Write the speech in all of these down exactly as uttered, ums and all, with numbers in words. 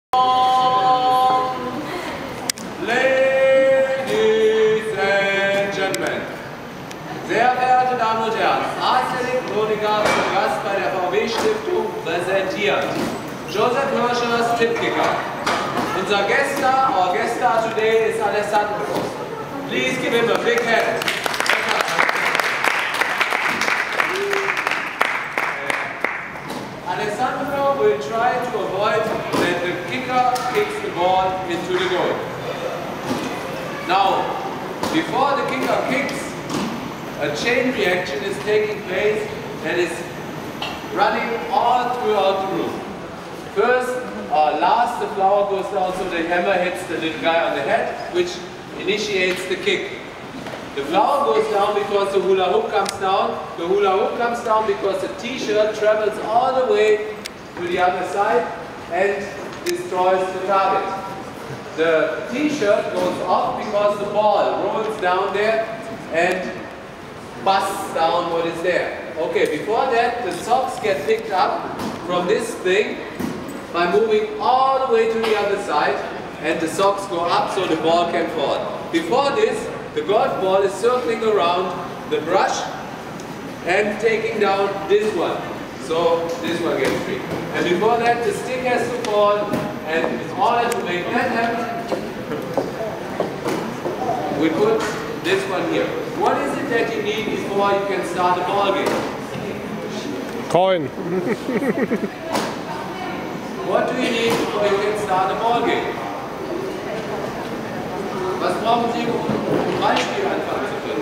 Ladies and Gentlemen, sehr verehrte Damen und Herren, Arzt-Elektroniker zu Gast bei der V W-Stiftung präsentiert Joseph Hirschers Tippkicker. Unser guest star, our guest star today is Alessandro. Please give him a big hand. Alessandro will try to avoid that the kicker kicks the ball into the goal. Now, before the kicker kicks, a chain reaction is taking place that is running all throughout the room. First, uh, last, the flower goes down so the hammer hits the little guy on the head, which initiates the kick. The flower goes down because the hula hoop comes down. The hula hoop comes down because the t-shirt travels all the way to the other side and destroys the target. The t-shirt goes off because the ball rolls down there and busts down what is there. Okay, before that, the socks get picked up from this thing by moving all the way to the other side, and the socks go up so the ball can fall. Before this, the golf ball is circling around the brush and taking down this one. So this one gets free. And before that, the stick has to fall, and in order to make that happen, we put this one here. What is it that you need before you can start a ball game? Coin. What do you need before you can start a ball game? Was brauchen Sie, um ein Ballspiel anfangen zu können?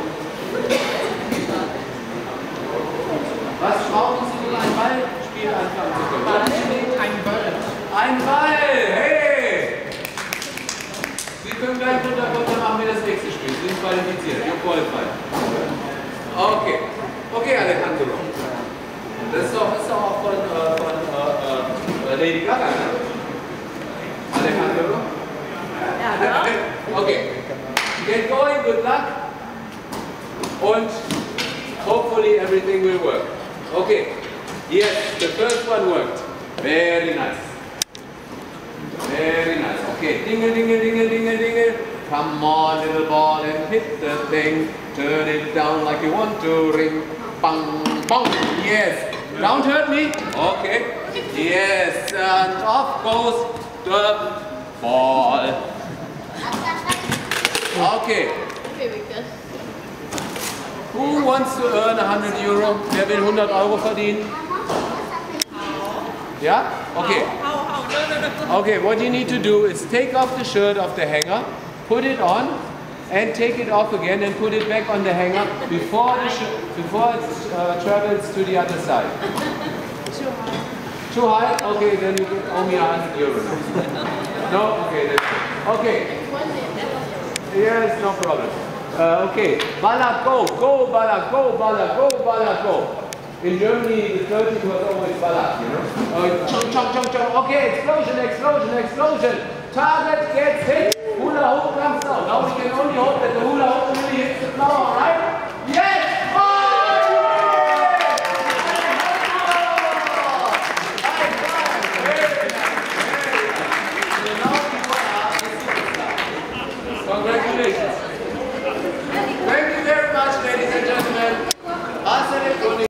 Was brauchen Sie, um ein Ballspiel anfangen zu können? Ein Ball. Ein Ball! Hey! Sie können gleich runter, runter machen wir das nächste Spiel. Sie sind qualifiziert. You're qualified. Okay. Okay, Alejandro. Das ist doch, das ist doch auch von, äh, von äh, äh, Lady Gaga, ne? Alejandro? Ja, okay. Get going, good luck. Und hopefully everything will work. Okay. Yes, the first one worked. Very nice. Very nice. Okay. Dingle, dingle, dingle, dingle, dingle. Come on, little ball, and hit the thing. Turn it down like you want to ring. Bang, bang. Yes. Don't hurt me. Okay. Yes. And off goes the ball. Okay. Who wants to earn one hundred euro? Wer will hundert Euro verdienen? Yeah? Okay. Okay, what you need to do is take off the shirt off the hanger, put it on, and take it off again and put it back on the hanger before the before it uh, travels to the other side. Too high. Too high? Okay, then you owe me one hundred euro. No? Okay, that's good. Okay. Yes, no problem. Uh, okay, Ballack, go, go, Ballack, go, Ballack, go, Ballack, go. In Germany, the thirty was always Ballack, you know? Uh, chong, chong, chong, chong. Okay, explosion, explosion, explosion. Target gets hit. Hula hoop comes down. Now we can only hope that the hula hoop really hits the floor, right?